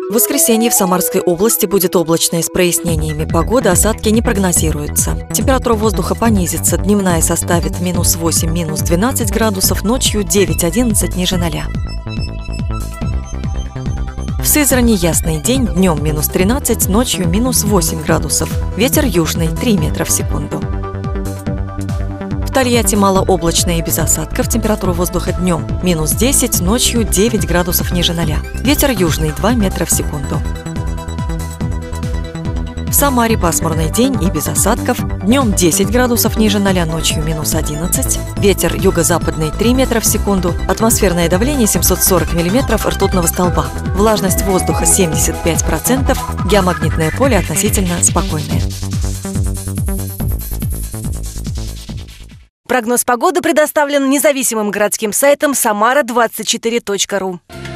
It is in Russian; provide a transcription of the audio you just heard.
В воскресенье в Самарской области будет облачно и с прояснениями погоды, осадки не прогнозируются. Температура воздуха понизится, дневная составит -8, -12 градусов, ночью 9-11 ниже 0. В Сызрани ясный день, днем -13, ночью -8 градусов. Ветер южный 3 метра в секунду. В Тольятти малооблачно и без осадков. Температура воздуха днем -10, ночью 9 градусов ниже 0. Ветер южный 2 метра в секунду. В Самаре пасмурный день и без осадков. Днем 10 градусов ниже 0, ночью -11. Ветер юго-западный 3 метра в секунду. Атмосферное давление 740 миллиметров ртутного столба. Влажность воздуха 75%. Геомагнитное поле относительно спокойное. Прогноз погоды предоставлен независимым городским сайтом samara24.ru.